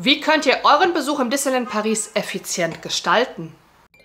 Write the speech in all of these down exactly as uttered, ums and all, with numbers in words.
Wie könnt ihr euren Besuch im Disneyland Paris effizient gestalten?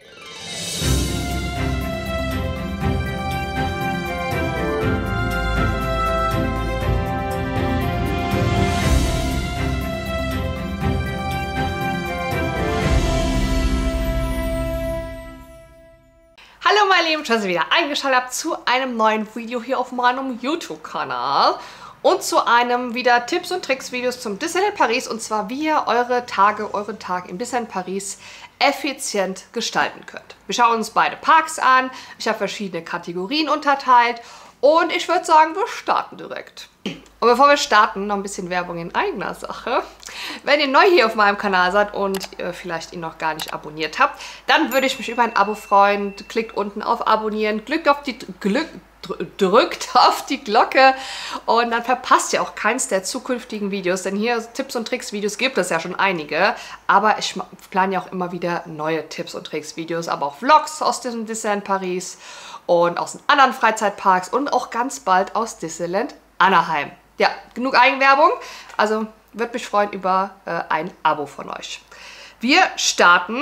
Hallo meine Lieben, schön, dass ihr wieder eingeschaltet habt zu einem neuen Video hier auf meinem YouTube-Kanal und zu einem wieder Tipps und Tricks Videos zum Disneyland Paris, und zwar wie ihr eure Tage, euren Tag im Disneyland Paris effizient gestalten könnt. Wir schauen uns beide Parks an, ich habe verschiedene Kategorien unterteilt und ich würde sagen, wir starten direkt. Und bevor wir starten, noch ein bisschen Werbung in eigener Sache. Wenn ihr neu hier auf meinem Kanal seid und äh, vielleicht ihn noch gar nicht abonniert habt, dann würde ich mich über ein Abo freuen. Klickt unten auf Abonnieren, drückt auf die, Glück, drückt auf die Glocke und dann verpasst ihr auch keins der zukünftigen Videos. Denn hier Tipps und Tricks Videos gibt es ja schon einige, aber ich plane ja auch immer wieder neue Tipps und Tricks Videos, aber auch Vlogs aus diesem Disneyland Paris und aus den anderen Freizeitparks und auch ganz bald aus Disneyland Anaheim. Ja, genug Eigenwerbung. Also würde mich freuen über äh, ein Abo von euch. Wir starten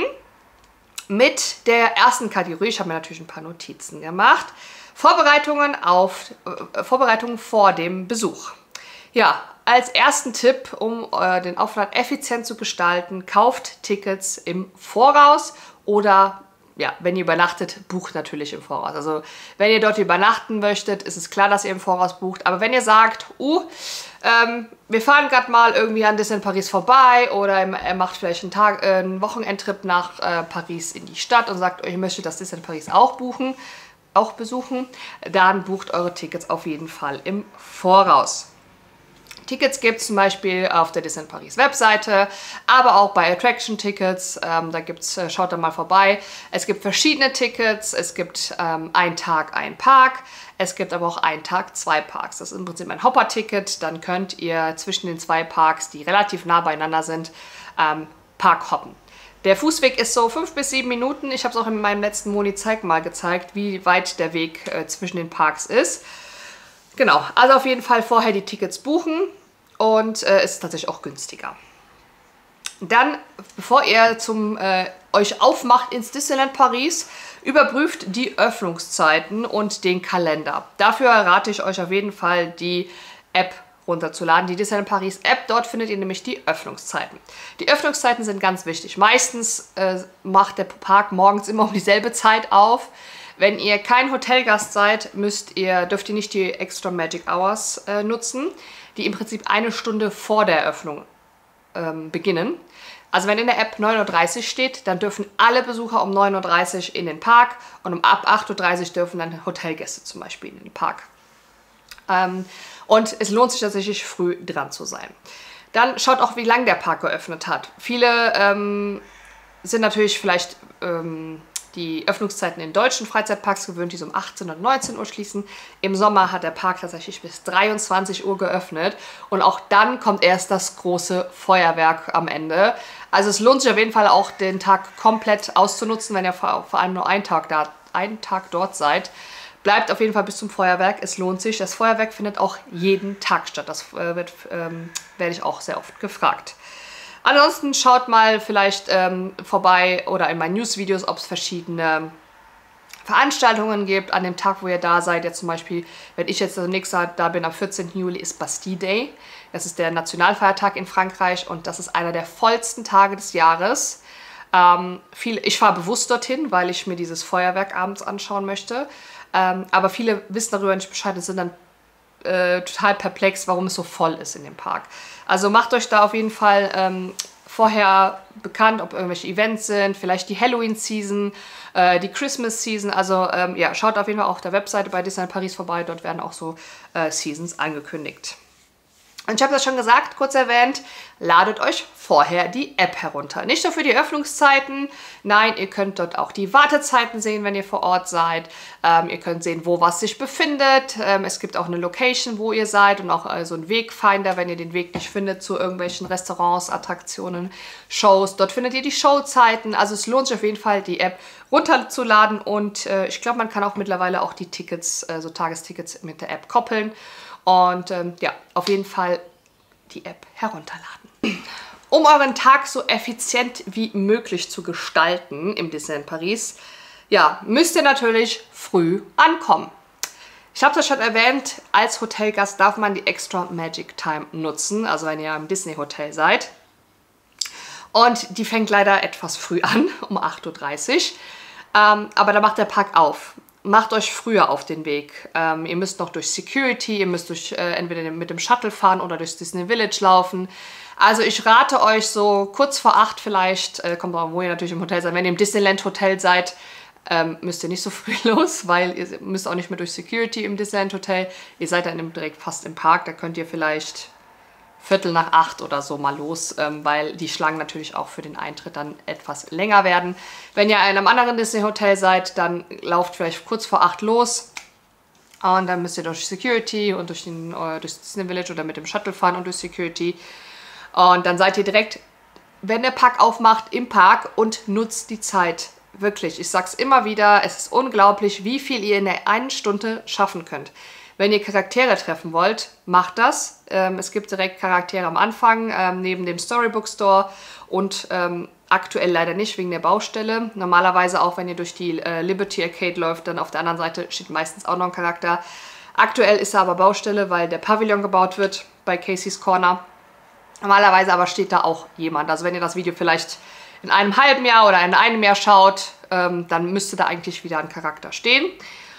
mit der ersten Kategorie. Ich habe mir natürlich ein paar Notizen gemacht. Vorbereitungen auf äh, Vorbereitungen vor dem Besuch. Ja, als ersten Tipp, um äh, den Aufenthalt effizient zu gestalten, kauft Tickets im Voraus oder ja, wenn ihr übernachtet, bucht natürlich im Voraus. Also wenn ihr dort übernachten möchtet, ist es klar, dass ihr im Voraus bucht. Aber wenn ihr sagt, uh, ähm, wir fahren gerade mal irgendwie an Disneyland Paris vorbei oder ihr macht vielleicht einen, Tag, äh, einen Wochenendtrip nach äh, Paris in die Stadt und sagt, ihr möchtet das Disneyland Paris auch buchen, auch besuchen, dann bucht eure Tickets auf jeden Fall im Voraus. Tickets gibt es zum Beispiel auf der Disneyland Paris Webseite, aber auch bei Attraction Tickets, ähm, da gibt's, äh, schaut da mal vorbei. Es gibt verschiedene Tickets, es gibt ähm, ein Tag, ein Park, es gibt aber auch ein Tag, zwei Parks. Das ist im Prinzip ein Hopper-Ticket, dann könnt ihr zwischen den zwei Parks, die relativ nah beieinander sind, ähm, Park hoppen. Der Fußweg ist so fünf bis sieben Minuten, ich habe es auch in meinem letzten Moni Zeig mal gezeigt, wie weit der Weg äh, zwischen den Parks ist. Genau, also auf jeden Fall vorher die Tickets buchen und äh, ist tatsächlich auch günstiger. Dann, bevor ihr zum, äh, euch aufmacht ins Disneyland Paris, überprüft die Öffnungszeiten und den Kalender. Dafür rate ich euch auf jeden Fall, die App runterzuladen, die Disneyland Paris App. Dort findet ihr nämlich die Öffnungszeiten. Die Öffnungszeiten sind ganz wichtig. Meistens äh, macht der Park morgens immer um dieselbe Zeit auf. Wenn ihr kein Hotelgast seid, müsst ihr, dürft ihr nicht die Extra Magic Hours äh, nutzen, die im Prinzip eine Stunde vor der Eröffnung ähm, beginnen. Also wenn in der App neun Uhr dreißig steht, dann dürfen alle Besucher um neun Uhr dreißig in den Park und um ab acht Uhr dreißig dürfen dann Hotelgäste zum Beispiel in den Park. Ähm, und es lohnt sich tatsächlich, früh dran zu sein. Dann schaut auch, wie lange der Park geöffnet hat. Viele ähm, sind natürlich vielleicht ähm, die Öffnungszeiten in deutschen Freizeitparks gewöhnt, die so um achtzehn und neunzehn Uhr schließen. Im Sommer hat der Park tatsächlich bis dreiundzwanzig Uhr geöffnet und auch dann kommt erst das große Feuerwerk am Ende. Also es lohnt sich auf jeden Fall auch, den Tag komplett auszunutzen, wenn ihr vor allem nur einen Tag, da, einen Tag dort seid. Bleibt auf jeden Fall bis zum Feuerwerk, es lohnt sich. Das Feuerwerk findet auch jeden Tag statt, das äh, wird, ähm, werde ich auch sehr oft gefragt. Ansonsten schaut mal vielleicht ähm, vorbei oder in meinen News-Videos, ob es verschiedene Veranstaltungen gibt an dem Tag, wo ihr da seid. Jetzt zum Beispiel, wenn ich jetzt nächstes Jahr da bin, am vierzehnten Juli ist Bastille Day. Das ist der Nationalfeiertag in Frankreich und das ist einer der vollsten Tage des Jahres. Ähm, viel, ich fahre bewusst dorthin, weil ich mir dieses Feuerwerk abends anschauen möchte. Ähm, aber viele wissen darüber nicht Bescheid und sind dann Äh, total perplex, warum es so voll ist in dem Park. Also macht euch da auf jeden Fall ähm, vorher bekannt, ob irgendwelche Events sind, vielleicht die Halloween-Season, äh, die Christmas-Season. Also ähm, ja, schaut auf jeden Fall auch auf der Webseite bei Disneyland Paris vorbei, dort werden auch so äh, Seasons angekündigt. Und ich habe das schon gesagt, kurz erwähnt, ladet euch vorher die App herunter. Nicht nur für die Öffnungszeiten, nein, ihr könnt dort auch die Wartezeiten sehen, wenn ihr vor Ort seid. Ähm, ihr könnt sehen, wo was sich befindet. Ähm, es gibt auch eine Location, wo ihr seid und auch äh, so einen Wegfinder, wenn ihr den Weg nicht findet zu irgendwelchen Restaurants, Attraktionen, Shows. Dort findet ihr die Showzeiten. Also es lohnt sich auf jeden Fall, die App runterzuladen und äh, ich glaube, man kann auch mittlerweile auch die Tickets, äh, so Tagestickets mit der App koppeln. Und ähm, ja, auf jeden Fall die App herunterladen. Um euren Tag so effizient wie möglich zu gestalten im Disneyland Paris, ja, müsst ihr natürlich früh ankommen. Ich habe das schon erwähnt, als Hotelgast darf man die Extra Magic Time nutzen, also wenn ihr im Disney Hotel seid. Und die fängt leider etwas früh an, um acht Uhr dreißig. Ähm, aber da macht der Park auf. Macht euch früher auf den Weg. Ähm, ihr müsst noch durch Security, ihr müsst durch, äh, entweder mit dem Shuttle fahren oder durchs Disney Village laufen. Also ich rate euch so kurz vor acht vielleicht, äh, kommt auch, wo ihr natürlich im Hotel seid. Wenn ihr im Disneyland Hotel seid, ähm, müsst ihr nicht so früh los, weil ihr müsst auch nicht mehr durch Security im Disneyland Hotel. Ihr seid dann direkt fast im Park, da könnt ihr vielleicht Viertel nach acht oder so mal los, ähm, weil die Schlangen natürlich auch für den Eintritt dann etwas länger werden. Wenn ihr in einem anderen Disney-Hotel seid, dann lauft vielleicht kurz vor acht los und dann müsst ihr durch Security und durch den äh, durchs Disney Village oder mit dem Shuttle fahren und durch Security. Und dann seid ihr direkt, wenn der Park aufmacht, im Park und nutzt die Zeit. Wirklich, ich sag's immer wieder, es ist unglaublich, wie viel ihr in der einen Stunde schaffen könnt. Wenn ihr Charaktere treffen wollt, macht das. Ähm, es gibt direkt Charaktere am Anfang, ähm, neben dem Storybook Store und ähm, aktuell leider nicht wegen der Baustelle. Normalerweise auch, wenn ihr durch die äh, Liberty Arcade läuft, dann auf der anderen Seite steht meistens auch noch ein Charakter. Aktuell ist da aber Baustelle, weil der Pavillon gebaut wird bei Casey's Corner. Normalerweise aber steht da auch jemand. Also wenn ihr das Video vielleicht in einem halben Jahr oder in einem Jahr schaut, ähm, dann müsste da eigentlich wieder ein Charakter stehen.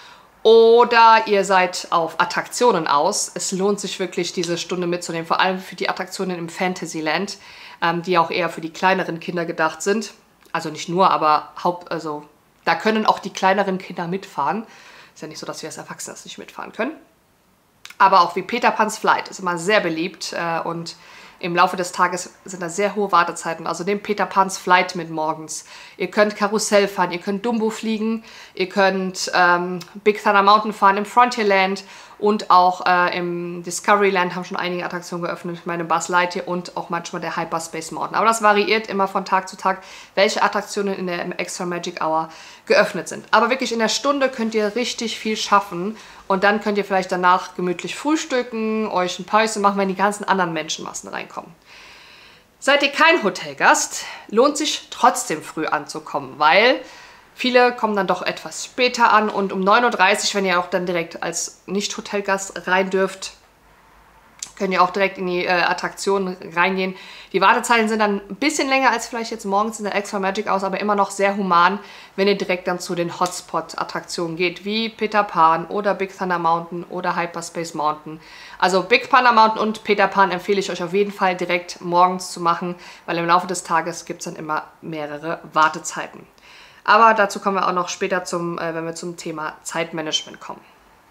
Oder ihr seid auf Attraktionen aus. Es lohnt sich wirklich, diese Stunde mitzunehmen, vor allem für die Attraktionen im Fantasyland, ähm, die auch eher für die kleineren Kinder gedacht sind. Also nicht nur, aber Haupt, also da können auch die kleineren Kinder mitfahren. Ist ja nicht so, dass wir als Erwachsene das nicht mitfahren können. Aber auch wie Peter Pan's Flight ist immer sehr beliebt äh, und im Laufe des Tages sind da sehr hohe Wartezeiten. Also nehmt Peter Pan's Flight mit morgens. Ihr könnt Karussell fahren, ihr könnt Dumbo fliegen, ihr könnt ähm, Big Thunder Mountain fahren im Frontierland und auch äh, im Discoveryland haben schon einige Attraktionen geöffnet. Meine Buzz Lightyear und auch manchmal der Hyperspace Mountain. Aber das variiert immer von Tag zu Tag, welche Attraktionen in der Extra Magic Hour geöffnet sind. Aber wirklich in der Stunde könnt ihr richtig viel schaffen und dann könnt ihr vielleicht danach gemütlich frühstücken, euch ein Päuschen machen, wenn die ganzen anderen Menschenmassen reinkommen. Seid ihr kein Hotelgast, lohnt sich trotzdem früh anzukommen, weil viele kommen dann doch etwas später an und um neun Uhr dreißig, wenn ihr auch dann direkt als Nicht-Hotelgast rein dürft, könnt ihr auch direkt in die äh, Attraktionen reingehen. Die Wartezeiten sind dann ein bisschen länger als vielleicht jetzt morgens in der Extra Magic aus, aber immer noch sehr human, wenn ihr direkt dann zu den Hotspot-Attraktionen geht, wie Peter Pan oder Big Thunder Mountain oder Hyperspace Mountain. Also Big Thunder Mountain und Peter Pan empfehle ich euch auf jeden Fall direkt morgens zu machen, weil im Laufe des Tages gibt es dann immer mehrere Wartezeiten. Aber dazu kommen wir auch noch später, zum, äh, wenn wir zum Thema Zeitmanagement kommen.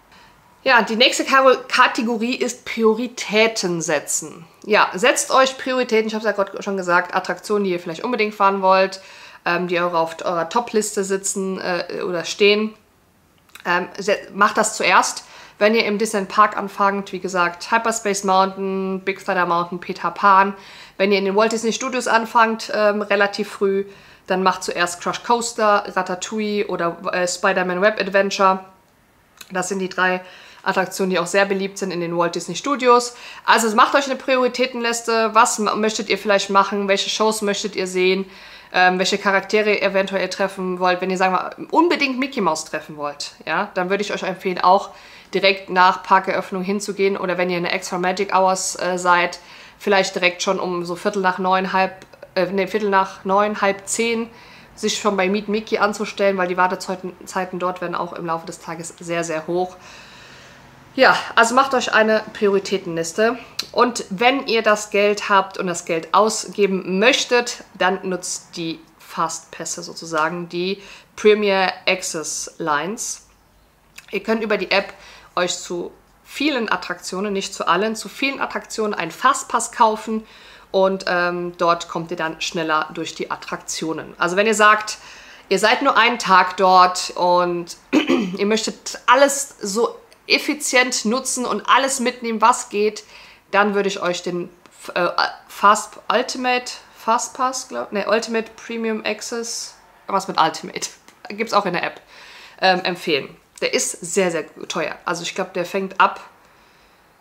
Ja, die nächste Kategorie ist Prioritäten setzen. Ja, setzt euch Prioritäten, ich habe es ja gerade schon gesagt, Attraktionen, die ihr vielleicht unbedingt fahren wollt, ähm, die auf eurer Top-Liste sitzen äh, oder stehen. Ähm, macht das zuerst. Wenn ihr im Disneyland Park anfangt, wie gesagt, Hyperspace Mountain, Big Thunder Mountain, Peter Pan. Wenn ihr in den Walt Disney Studios anfangt, ähm, relativ früh, dann macht zuerst Crush Coaster, Ratatouille oder äh, Spider-Man Web Adventure. Das sind die drei Attraktionen, die auch sehr beliebt sind in den Walt Disney Studios. Also macht euch eine Prioritätenliste. Was möchtet ihr vielleicht machen? Welche Shows möchtet ihr sehen? Ähm, welche Charaktere ihr eventuell treffen wollt? Wenn ihr, sagen wir, unbedingt Mickey Mouse treffen wollt, ja, dann würde ich euch empfehlen, auch direkt nach Parkeröffnung hinzugehen. Oder wenn ihr in der Extra Magic Hours äh, seid, vielleicht direkt schon um so Viertel nach neun, halb, äh, nee, Viertel nach neun, halb zehn sich schon bei Meet Mickey anzustellen, weil die Wartezeiten dort werden auch im Laufe des Tages sehr, sehr hoch. Ja, also macht euch eine Prioritätenliste und wenn ihr das Geld habt und das Geld ausgeben möchtet, dann nutzt die Fastpässe sozusagen, die Premier Access Lines. Ihr könnt über die App euch zu vielen Attraktionen, nicht zu allen, zu vielen Attraktionen einen Fastpass kaufen und ähm, dort kommt ihr dann schneller durch die Attraktionen. Also wenn ihr sagt, ihr seid nur einen Tag dort und ihr möchtet alles so effizient nutzen und alles mitnehmen, was geht, dann würde ich euch den äh, Fast Ultimate Fastpass, glaube ne, Ultimate Premium Access, was mit Ultimate, gibt es auch in der App, ähm, empfehlen. Der ist sehr, sehr teuer. Also ich glaube, der fängt ab,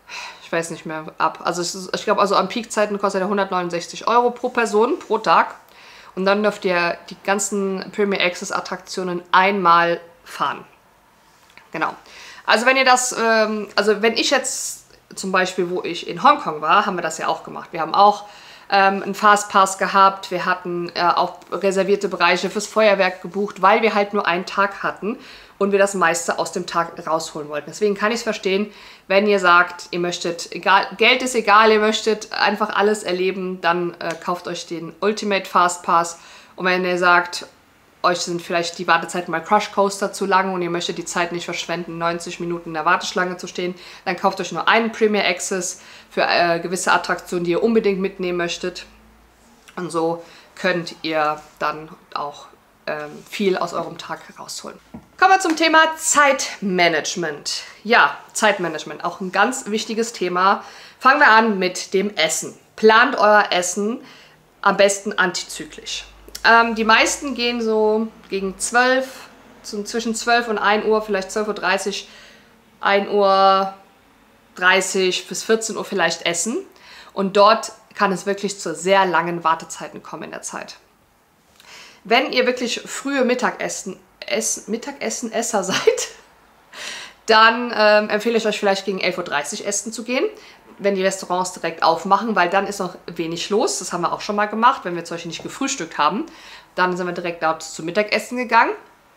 ich weiß nicht mehr, ab. Also es ist, ich glaube, also an Peakzeiten kostet er hundertneunundsechzig Euro pro Person, pro Tag. Und dann dürft ihr die ganzen Premier Access Attraktionen einmal fahren. Genau. Also wenn ihr das, ähm, also wenn ich jetzt zum Beispiel, wo ich in Hongkong war, haben wir das ja auch gemacht. Wir haben auch ähm, einen Fastpass gehabt, wir hatten äh, auch reservierte Bereiche fürs Feuerwerk gebucht, weil wir halt nur einen Tag hatten und wir das meiste aus dem Tag rausholen wollten. Deswegen kann ich es verstehen, wenn ihr sagt, ihr möchtet, egal, Geld ist egal, ihr möchtet einfach alles erleben, dann äh, kauft euch den Ultimate Fastpass. Und wenn ihr sagt, euch sind vielleicht die Wartezeiten bei Crush Coaster zu lang und ihr möchtet die Zeit nicht verschwenden, neunzig Minuten in der Warteschlange zu stehen, dann kauft euch nur einen Premier Access für äh, gewisse Attraktionen, die ihr unbedingt mitnehmen möchtet. Und so könnt ihr dann auch ähm, viel aus eurem Tag rausholen. Kommen wir zum Thema Zeitmanagement. Ja, Zeitmanagement, auch ein ganz wichtiges Thema. Fangen wir an mit dem Essen. Plant euer Essen am besten antizyklisch. Ähm, die meisten gehen so gegen zwölf, so zwischen zwölf und ein Uhr, vielleicht zwölf Uhr dreißig, ein Uhr dreißig bis vierzehn Uhr vielleicht essen. Und dort kann es wirklich zu sehr langen Wartezeiten kommen in der Zeit. Wenn ihr wirklich frühe Mittagessen, Essen, Mittagessen-Esser seid, dann ähm, empfehle ich euch vielleicht gegen elf Uhr dreißig essen zu gehen, wenn die Restaurants direkt aufmachen, weil dann ist noch wenig los. Das haben wir auch schon mal gemacht, wenn wir zum Beispiel nicht gefrühstückt haben. Dann sind wir direkt dort zum Mittagessen gegangen.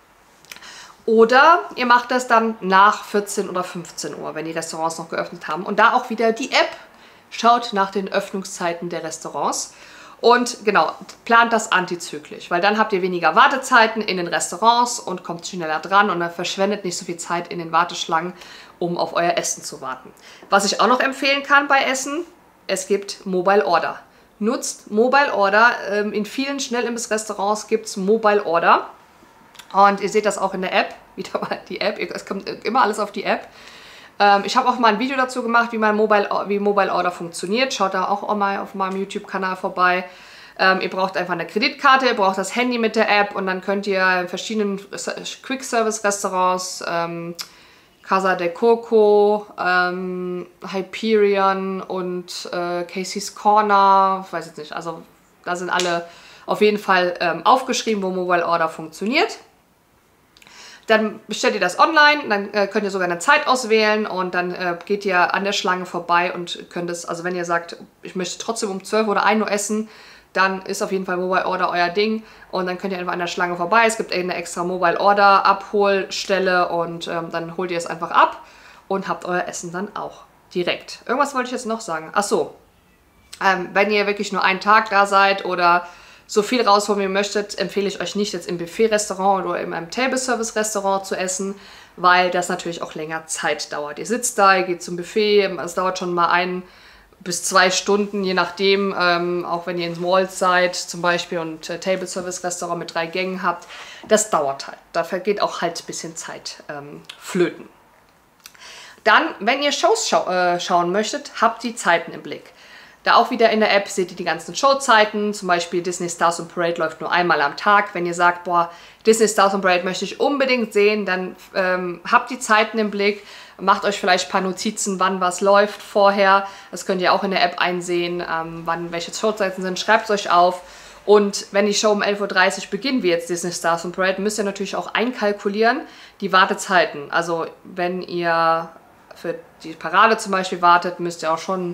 Oder ihr macht das dann nach vierzehn oder fünfzehn Uhr, wenn die Restaurants noch geöffnet haben. Und da auch wieder die App. Schaut nach den Öffnungszeiten der Restaurants. Und genau, plant das antizyklisch, weil dann habt ihr weniger Wartezeiten in den Restaurants und kommt schneller dran und dann verschwendet nicht so viel Zeit in den Warteschlangen, um auf euer Essen zu warten. Was ich auch noch empfehlen kann bei Essen, es gibt Mobile Order. Nutzt Mobile Order. In vielen Schnellimbiss-Restaurants gibt es Mobile Order. Und ihr seht das auch in der App. Wieder mal die App. Es kommt immer alles auf die App. Ich habe auch mal ein Video dazu gemacht, wie, mein Mobile, wie Mobile Order funktioniert. Schaut da auch mal auf meinem YouTube-Kanal vorbei. Ähm, ihr braucht einfach eine Kreditkarte, ihr braucht das Handy mit der App und dann könnt ihr in verschiedenen Quick-Service-Restaurants, ähm, Casa de Coco, ähm, Hyperion und äh, Casey's Corner, ich weiß jetzt nicht, also da sind alle auf jeden Fall ähm, aufgeschrieben, wo Mobile Order funktioniert. Dann bestellt ihr das online, dann äh, könnt ihr sogar eine Zeit auswählen und dann äh, geht ihr an der Schlange vorbei und könnt es, also wenn ihr sagt, ich möchte trotzdem um zwölf oder ein Uhr essen, dann ist auf jeden Fall Mobile Order euer Ding und dann könnt ihr einfach an der Schlange vorbei. Es gibt eine extra Mobile Order Abholstelle und ähm, dann holt ihr es einfach ab und habt euer Essen dann auch direkt. Irgendwas wollte ich jetzt noch sagen. Ach so, ähm, wenn ihr wirklich nur einen Tag da seid oder so viel rausholen, wie ihr möchtet, empfehle ich euch nicht, jetzt im Buffet-Restaurant oder in einem Table-Service-Restaurant zu essen, weil das natürlich auch länger Zeit dauert. Ihr sitzt da, ihr geht zum Buffet, es dauert schon mal ein bis zwei Stunden, je nachdem, ähm, auch wenn ihr ins Malls seid zum Beispiel und äh, Table-Service-Restaurant mit drei Gängen habt, das dauert halt. Da vergeht auch halt ein bisschen Zeit ähm, flöten. Dann, wenn ihr Shows schau äh, schauen möchtet, habt die Zeiten im Blick. Da auch wieder in der App seht ihr die ganzen Showzeiten, zum Beispiel Disney Stars on Parade läuft nur einmal am Tag. Wenn ihr sagt, boah, Disney Stars on Parade möchte ich unbedingt sehen, dann ähm, habt die Zeiten im Blick, macht euch vielleicht ein paar Notizen, wann was läuft vorher. Das könnt ihr auch in der App einsehen, ähm, wann welche Showzeiten sind, schreibt es euch auf. Und wenn die Show um elf Uhr dreißig beginnt, wie jetzt Disney Stars on Parade, müsst ihr natürlich auch einkalkulieren die Wartezeiten. Also wenn ihr für die Parade zum Beispiel wartet, müsst ihr auch schon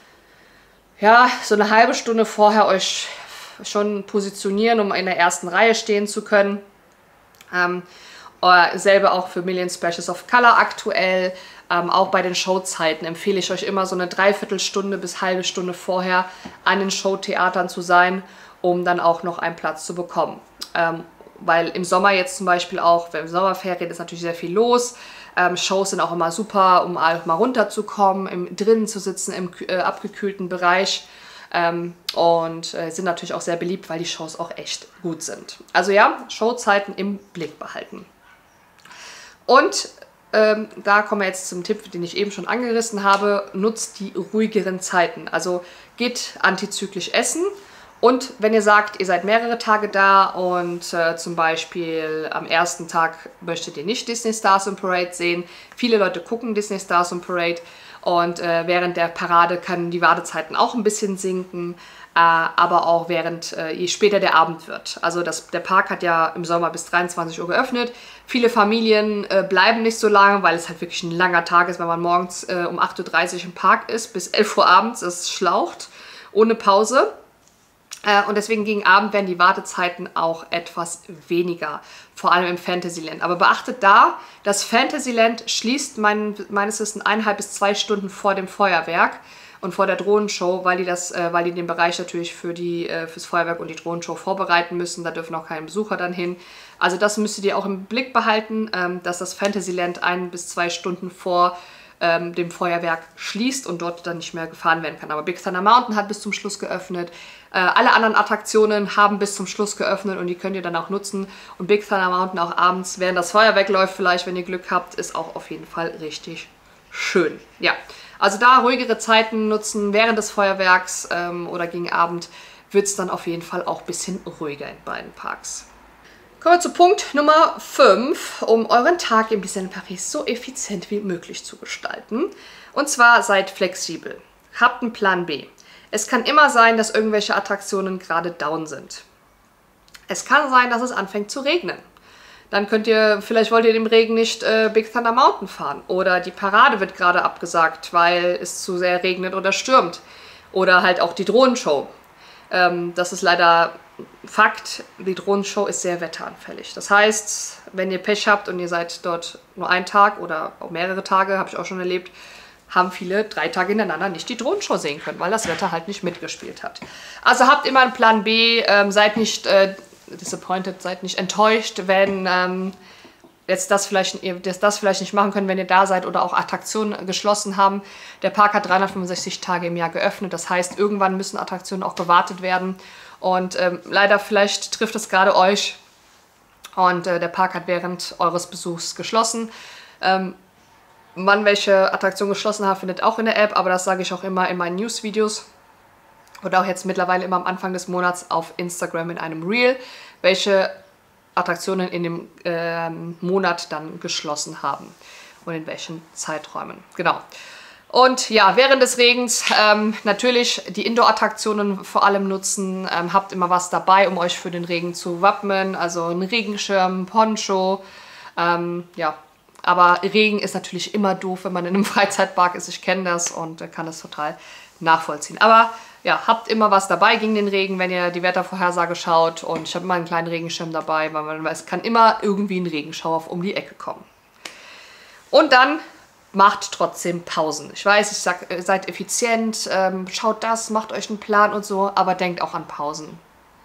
ja, so eine halbe Stunde vorher euch schon positionieren, um in der ersten Reihe stehen zu können. Ähm, selber auch für Million Splashes of Color aktuell. Ähm, auch bei den Showzeiten empfehle ich euch immer so eine Dreiviertelstunde bis halbe Stunde vorher an den Showtheatern zu sein, um dann auch noch einen Platz zu bekommen. Ähm, weil im Sommer jetzt zum Beispiel auch, im Sommerferien ist natürlich sehr viel los. Ähm, Shows sind auch immer super, um auch mal runterzukommen, im, drinnen zu sitzen im äh, abgekühlten Bereich. Ähm, und äh, sind natürlich auch sehr beliebt, weil die Shows auch echt gut sind. Also ja, Showzeiten im Blick behalten. Und ähm, da kommen wir jetzt zum Tipp, den ich eben schon angerissen habe. Nutzt die ruhigeren Zeiten. Also geht antizyklisch essen. Und wenn ihr sagt, ihr seid mehrere Tage da und äh, zum Beispiel am ersten Tag möchtet ihr nicht Disney Stars on Parade sehen, viele Leute gucken Disney Stars on Parade Und äh, während der Parade können die Wartezeiten auch ein bisschen sinken, äh, aber auch während, äh, je später der Abend wird. Also das, der Park hat ja im Sommer bis dreiundzwanzig Uhr geöffnet. Viele Familien äh, bleiben nicht so lange, weil es halt wirklich ein langer Tag ist, wenn man morgens äh, um acht Uhr dreißig im Park ist, bis elf Uhr abends, es schlaucht, ohne Pause. Und deswegen gegen Abend werden die Wartezeiten auch etwas weniger, vor allem im Fantasyland. Aber beachtet da, das Fantasyland schließt mein, meines Wissens eineinhalb bis zwei Stunden vor dem Feuerwerk und vor der Drohnenshow, weil die, das, äh, weil die den Bereich natürlich für die, äh, fürs Feuerwerk und die Drohnenshow vorbereiten müssen. Da dürfen auch keine Besucher dann hin. Also das müsstet ihr auch im Blick behalten, ähm, dass das Fantasyland ein bis zwei Stunden vor ähm, dem Feuerwerk schließt und dort dann nicht mehr gefahren werden kann. Aber Big Thunder Mountain hat bis zum Schluss geöffnet. Äh, alle anderen Attraktionen haben bis zum Schluss geöffnet und die könnt ihr dann auch nutzen. Und Big Thunder Mountain auch abends, während das Feuerwerk läuft, vielleicht, wenn ihr Glück habt, ist auch auf jeden Fall richtig schön. Ja, also da ruhigere Zeiten nutzen während des Feuerwerks ähm, oder gegen Abend wird es dann auf jeden Fall auch ein bisschen ruhiger in beiden Parks. Kommen wir zu Punkt Nummer fünf, um euren Tag im Disneyland Paris so effizient wie möglich zu gestalten. Und zwar seid flexibel. Habt einen Plan B. Es kann immer sein, dass irgendwelche Attraktionen gerade down sind. Es kann sein, dass es anfängt zu regnen. Dann könnt ihr, vielleicht wollt ihr im Regen nicht äh, Big Thunder Mountain fahren. Oder die Parade wird gerade abgesagt, weil es zu sehr regnet oder stürmt. Oder halt auch die Drohnenshow. Ähm, das ist leider Fakt, die Drohnenshow ist sehr wetteranfällig. Das heißt, wenn ihr Pech habt und ihr seid dort nur einen Tag oder auch mehrere Tage, habe ich auch schon erlebt, haben viele drei Tage hintereinander nicht die Drohnenshow sehen können, weil das Wetter halt nicht mitgespielt hat. Also habt immer einen Plan B, ähm, seid nicht äh, disappointed, seid nicht enttäuscht, wenn ähm, jetzt das vielleicht, ihr das, das vielleicht nicht machen könnt, wenn ihr da seid oder auch Attraktionen geschlossen haben. Der Park hat dreihundertfünfundsechzig Tage im Jahr geöffnet, das heißt, irgendwann müssen Attraktionen auch gewartet werden. Und ähm, leider, vielleicht trifft es gerade euch und äh, der Park hat während eures Besuchs geschlossen. Ähm, wann welche Attraktion geschlossen hat, findet auch in der App, aber das sage ich auch immer in meinen News-Videos oder auch jetzt mittlerweile immer am Anfang des Monats auf Instagram in einem Reel, welche Attraktionen in dem äh, Monat dann geschlossen haben und in welchen Zeiträumen. Genau. Und ja, während des Regens ähm, natürlich die Indoor-Attraktionen vor allem nutzen. Ähm, habt immer was dabei, um euch für den Regen zu wappnen. Also ein Regenschirm, Poncho. Ähm, ja, aber Regen ist natürlich immer doof, wenn man in einem Freizeitpark ist. Ich kenne das und äh, kann das total nachvollziehen. Aber ja, habt immer was dabei gegen den Regen, wenn ihr die Wettervorhersage schaut. Und ich habe immer einen kleinen Regenschirm dabei, weil man, es kann immer irgendwie ein Regenschauer um die Ecke kommen. Und dann macht trotzdem Pausen. Ich weiß, ich sag, seid effizient, ähm, schaut das, macht euch einen Plan und so, aber denkt auch an Pausen.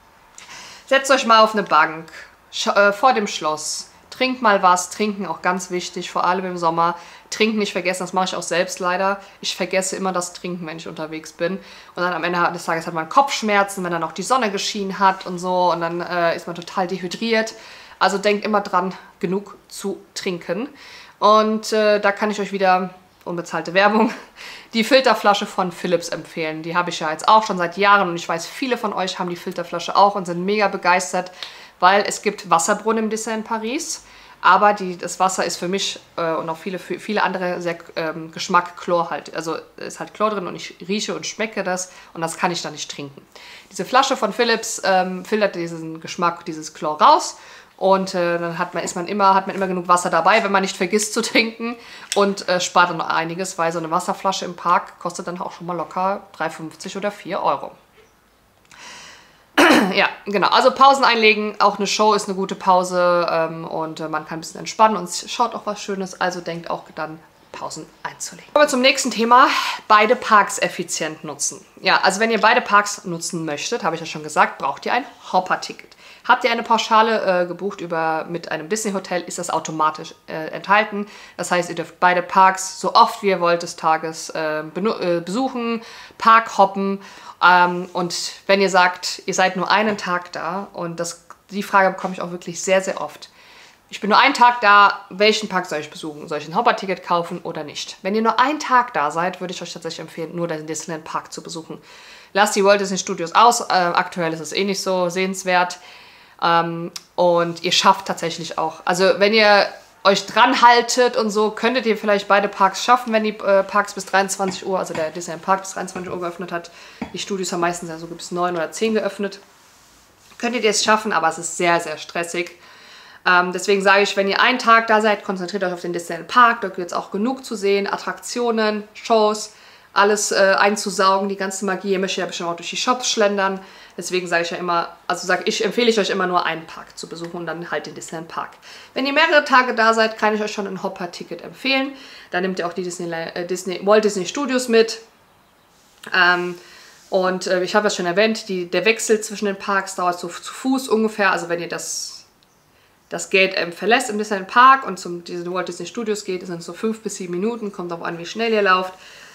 Setzt euch mal auf eine Bank äh, vor dem Schloss, trinkt mal was, trinken auch ganz wichtig, vor allem im Sommer. Trinken nicht vergessen, das mache ich auch selbst leider. Ich vergesse immer das Trinken, wenn ich unterwegs bin. Und dann am Ende des Tages hat man Kopfschmerzen, wenn dann auch die Sonne geschienen hat und so und dann äh, ist man total dehydriert. Also denkt immer dran, genug zu trinken. Und äh, da kann ich euch wieder, unbezahlte Werbung, die Filterflasche von Philips empfehlen. Die habe ich ja jetzt auch schon seit Jahren und ich weiß, viele von euch haben die Filterflasche auch und sind mega begeistert, weil es gibt Wasserbrunnen im Disneyland Paris, aber die, das Wasser ist für mich äh, und auch viele, für viele andere sehr ähm, Geschmack Chlor halt. Also ist halt Chlor drin und ich rieche und schmecke das und das kann ich dann nicht trinken. Diese Flasche von Philips ähm, filtert diesen Geschmack, dieses Chlor raus. Und äh, dann hat man, ist man immer, hat man immer genug Wasser dabei, wenn man nicht vergisst zu trinken und äh, spart dann noch einiges, weil so eine Wasserflasche im Park kostet dann auch schon mal locker drei fünfzig oder vier Euro. Ja, genau. Also Pausen einlegen, auch eine Show ist eine gute Pause ähm, und äh, man kann ein bisschen entspannen und schaut auch was Schönes, also denkt auch dann Pausen einzulegen. Kommen wir zum nächsten Thema, beide Parks effizient nutzen. Ja, also wenn ihr beide Parks nutzen möchtet, habe ich ja schon gesagt, braucht ihr ein Hopper-Ticket. Habt ihr eine Pauschale äh, gebucht über, mit einem Disney-Hotel, ist das automatisch äh, enthalten. Das heißt, ihr dürft beide Parks so oft wie ihr wollt des Tages äh, äh, besuchen, Park hoppen. Ähm, und wenn ihr sagt, ihr seid nur einen Tag da, und das, die Frage bekomme ich auch wirklich sehr, sehr oft. Ich bin nur einen Tag da, welchen Park soll ich besuchen? Soll ich ein Hopper-Ticket kaufen oder nicht? Wenn ihr nur einen Tag da seid, würde ich euch tatsächlich empfehlen, nur den Disneyland Park zu besuchen. Lasst die Walt Disney Studios aus, äh, aktuell ist es eh nicht so sehenswert. Ähm, und ihr schafft tatsächlich auch, also wenn ihr euch dran haltet und so, könntet ihr vielleicht beide Parks schaffen, wenn die äh, Parks bis dreiundzwanzig Uhr, also der Disneyland Park bis dreiundzwanzig Uhr geöffnet hat. Die Studios haben meistens ja so bis neun oder zehn geöffnet. Könntet ihr es schaffen, aber es ist sehr, sehr stressig. Ähm, deswegen sage ich, wenn ihr einen Tag da seid, konzentriert euch auf den Disneyland Park. Dort gibt es auch genug zu sehen, Attraktionen, Shows, alles äh, einzusaugen, die ganze Magie. Ihr möchtet ja bestimmt auch durch die Shops schlendern. Deswegen sage ich ja immer, also sage ich, empfehle ich euch immer nur einen Park zu besuchen und dann halt den Disneyland Park. Wenn ihr mehrere Tage da seid, kann ich euch schon ein Hopper-Ticket empfehlen. Da nehmt ihr auch die Disney, äh, Disney, Walt Disney Studios mit. Ähm, und äh, ich habe es schon erwähnt, die, der Wechsel zwischen den Parks dauert so zu Fuß ungefähr. Also wenn ihr das, das Gate ähm, verlässt im Disneyland Park und zum diesen Walt Disney Studios geht, sind es so fünf bis sieben Minuten. Kommt auch an, wie schnell ihr lauft.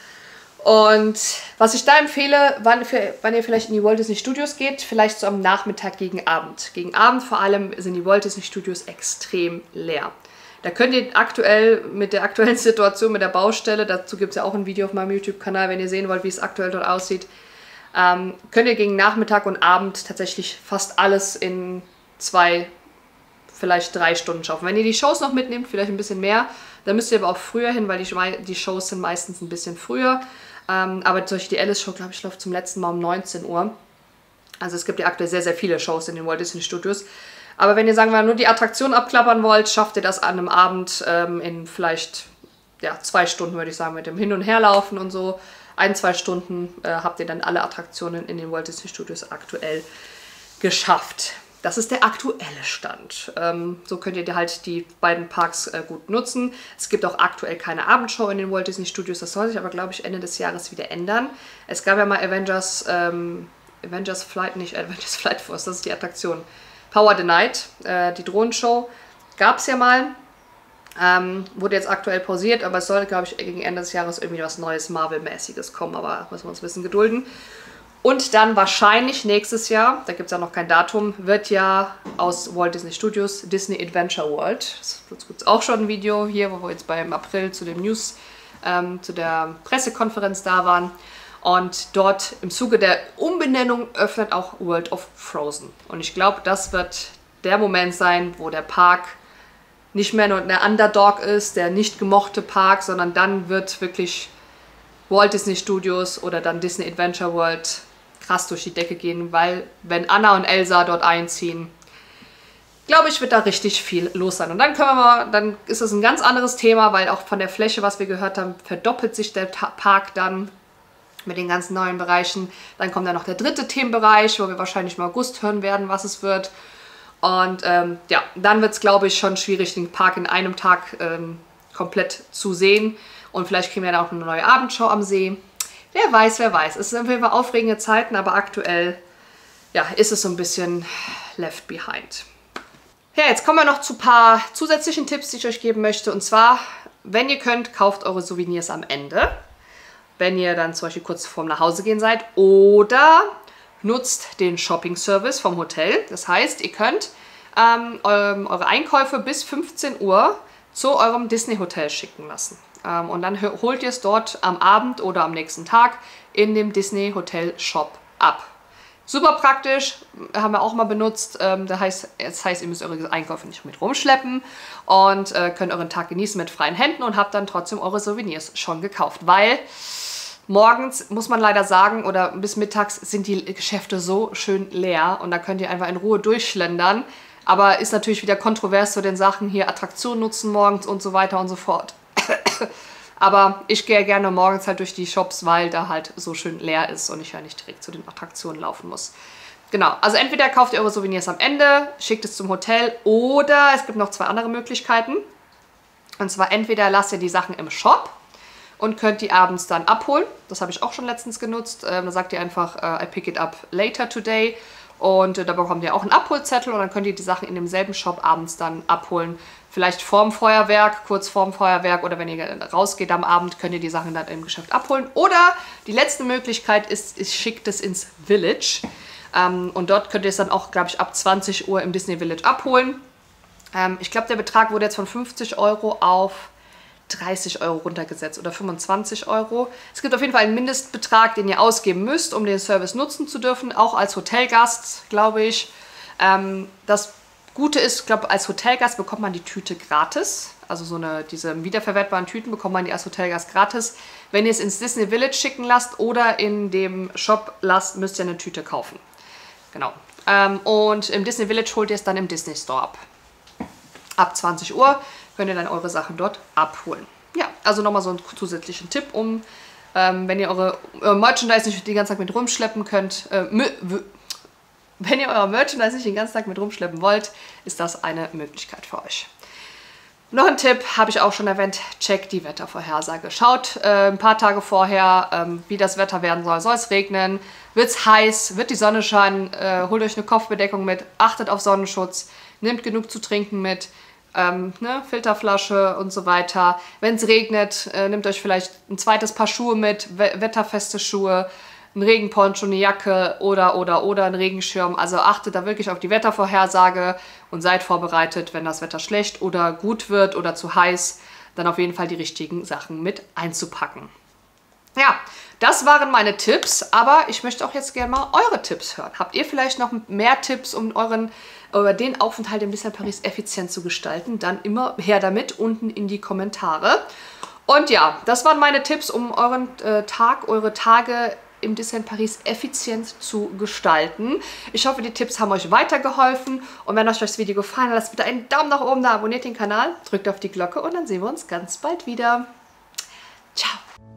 Und was ich da empfehle, wann, für, wann ihr vielleicht in die Walt Disney Studios geht, vielleicht so am Nachmittag gegen Abend. Gegen Abend vor allem sind die Walt Disney Studios extrem leer. Da könnt ihr aktuell mit der aktuellen Situation mit der Baustelle, dazu gibt es ja auch ein Video auf meinem YouTube-Kanal, wenn ihr sehen wollt, wie es aktuell dort aussieht, ähm, könnt ihr gegen Nachmittag und Abend tatsächlich fast alles in zwei, vielleicht drei Stunden schaffen. Wenn ihr die Shows noch mitnehmt, vielleicht ein bisschen mehr, dann müsst ihr aber auch früher hin, weil die, die Shows sind meistens ein bisschen früher. Ähm, aber zum Beispiel die Alice Show, glaube ich, läuft zum letzten Mal um neunzehn Uhr. Also es gibt ja aktuell sehr, sehr viele Shows in den Walt Disney Studios. Aber wenn ihr, sagen wir mal, nur die Attraktion abklappern wollt, schafft ihr das an einem Abend ähm, in vielleicht ja, zwei Stunden, würde ich sagen, mit dem Hin- und Herlaufen und so. Ein, zwei Stunden äh, habt ihr dann alle Attraktionen in den Walt Disney Studios aktuell geschafft. Das ist der aktuelle Stand. Ähm, so könnt ihr halt die beiden Parks äh, gut nutzen. Es gibt auch aktuell keine Abendshow in den Walt Disney Studios. Das soll sich aber, glaube ich, Ende des Jahres wieder ändern. Es gab ja mal Avengers, ähm, Avengers Flight, nicht Avengers Flight Force, das ist die Attraktion. Power the Night, äh, die Drohnenshow, gab es ja mal. Ähm, wurde jetzt aktuell pausiert, aber es soll, glaube ich, gegen Ende des Jahres irgendwie was Neues Marvel-mäßiges kommen. Aber müssen wir uns ein bisschen gedulden. Und dann wahrscheinlich nächstes Jahr, da gibt es ja noch kein Datum, wird ja aus Walt Disney Studios Disney Adventure World. Das gibt es auch schon ein Video hier, wo wir jetzt beim April zu dem News, ähm, zu der Pressekonferenz da waren. Und dort im Zuge der Umbenennung öffnet auch World of Frozen. Und ich glaube, das wird der Moment sein, wo der Park nicht mehr nur der Underdog ist, der nicht gemochte Park, sondern dann wird wirklich Walt Disney Studios oder dann Disney Adventure World krass durch die Decke gehen, weil wenn Anna und Elsa dort einziehen, glaube ich, wird da richtig viel los sein. Und dann können wir mal, dann ist es ein ganz anderes Thema, weil auch von der Fläche, was wir gehört haben, verdoppelt sich der Park dann mit den ganzen neuen Bereichen. Dann kommt dann noch der dritte Themenbereich, wo wir wahrscheinlich im August hören werden, was es wird. Und ähm, ja, dann wird es, glaube ich, schon schwierig, den Park in einem Tag ähm, komplett zu sehen. Und vielleicht kriegen wir dann auch eine neue Abendshow am See. Wer weiß, wer weiß. Es sind auf jeden Fall aufregende Zeiten, aber aktuell ja, ist es so ein bisschen left behind. Ja, jetzt kommen wir noch zu ein paar zusätzlichen Tipps, die ich euch geben möchte. Und zwar, wenn ihr könnt, kauft eure Souvenirs am Ende. Wenn ihr dann zum Beispiel kurz vorm nach Hause gehen seid. Oder nutzt den Shopping-Service vom Hotel. Das heißt, ihr könnt ähm, eure Einkäufe bis fünfzehn Uhr zu eurem Disney-Hotel schicken lassen. Ähm, und dann holt ihr es dort am Abend oder am nächsten Tag in dem Disney-Hotel-Shop ab. Super praktisch, haben wir auch mal benutzt. Ähm, das, heißt, das heißt, ihr müsst eure Einkäufe nicht mit rumschleppen und äh, könnt euren Tag genießen mit freien Händen und habt dann trotzdem eure Souvenirs schon gekauft. Weil morgens, muss man leider sagen, oder bis mittags sind die Geschäfte so schön leer und da könnt ihr einfach in Ruhe durchschlendern. Aber ist natürlich wieder kontrovers zu den Sachen hier, Attraktionen nutzen morgens und so weiter und so fort. Aber ich gehe gerne morgens halt durch die Shops, weil da halt so schön leer ist und ich ja nicht direkt zu den Attraktionen laufen muss. Genau, also entweder kauft ihr eure Souvenirs am Ende, schickt es zum Hotel oder es gibt noch zwei andere Möglichkeiten. Und zwar entweder lasst ihr die Sachen im Shop und könnt die abends dann abholen. Das habe ich auch schon letztens genutzt. Ähm, da sagt ihr einfach, äh, I pick it up later today. Und äh, da bekommt ihr auch einen Abholzettel und dann könnt ihr die Sachen in demselben Shop abends dann abholen. Vielleicht vorm Feuerwerk, kurz vorm Feuerwerk oder wenn ihr rausgeht am Abend, könnt ihr die Sachen dann im Geschäft abholen. Oder die letzte Möglichkeit ist, ich schicke das ins Village. Ähm, und dort könnt ihr es dann auch, glaube ich, ab zwanzig Uhr im Disney Village abholen. Ähm, ich glaube, der Betrag wurde jetzt von fünfzig Euro auf dreißig Euro runtergesetzt oder fünfundzwanzig Euro. Es gibt auf jeden Fall einen Mindestbetrag, den ihr ausgeben müsst, um den Service nutzen zu dürfen, auch als Hotelgast, glaube ich. Ähm, das Gute ist, ich glaube, als Hotelgast bekommt man die Tüte gratis. Also so eine, diese wiederverwertbaren Tüten bekommt man die als Hotelgast gratis. Wenn ihr es ins Disney Village schicken lasst oder in dem Shop lasst, müsst ihr eine Tüte kaufen. Genau. Ähm, und im Disney Village holt ihr es dann im Disney Store ab. Ab zwanzig Uhr könnt ihr dann eure Sachen dort abholen. Ja, also nochmal so einen zusätzlichen Tipp, um, ähm, wenn ihr eure, eure Merchandise nicht die ganze Zeit mit rumschleppen könnt, äh, wenn ihr euer Merchandise nicht den ganzen Tag mit rumschleppen wollt, ist das eine Möglichkeit für euch. Noch ein Tipp, habe ich auch schon erwähnt, checkt die Wettervorhersage. Schaut äh, ein paar Tage vorher, ähm, wie das Wetter werden soll. Soll es regnen? Wird es heiß? Wird die Sonne scheinen? Äh, holt euch eine Kopfbedeckung mit, achtet auf Sonnenschutz, nehmt genug zu trinken mit, ähm, ne, Filterflasche und so weiter. Wenn es regnet, äh, nehmt euch vielleicht ein zweites Paar Schuhe mit, we wetterfeste Schuhe, ein Regenponcho, eine Jacke oder, oder, oder ein Regenschirm. Also achtet da wirklich auf die Wettervorhersage und seid vorbereitet, wenn das Wetter schlecht oder gut wird oder zu heiß, dann auf jeden Fall die richtigen Sachen mit einzupacken. Ja, das waren meine Tipps, aber ich möchte auch jetzt gerne mal eure Tipps hören. Habt ihr vielleicht noch mehr Tipps, um euren, über den Aufenthalt im Disneyland Paris effizient zu gestalten? Dann immer her damit, unten in die Kommentare. Und ja, das waren meine Tipps, um euren äh, Tag, eure Tage im Disneyland Paris effizient zu gestalten. Ich hoffe, die Tipps haben euch weitergeholfen und wenn euch das Video gefallen hat, lasst bitte einen Daumen nach oben da, abonniert den Kanal, drückt auf die Glocke und dann sehen wir uns ganz bald wieder. Ciao!